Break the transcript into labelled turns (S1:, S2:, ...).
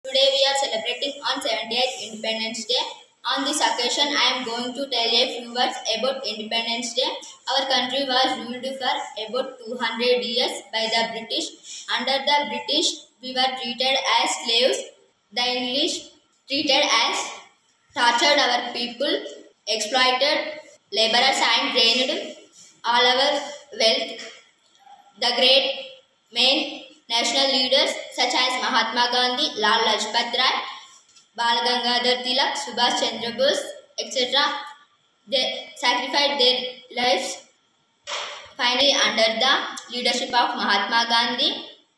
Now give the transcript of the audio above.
S1: Today we are celebrating on 78th Independence Day. On this occasion, I am going to tell a few words about Independence Day. Our country was ruled for about 200 years by the British. Under the British, we were treated as slaves. The English treated as tortured our people, exploited laborers and drained all our wealth. The great main national leaders such as Mahatma Gandhi, Lal Lajpat Rai, Bal Gangadhar Tilak, Subhash Chandra Bose, etc. They sacrificed their lives. Finally, under the leadership of Mahatma Gandhi,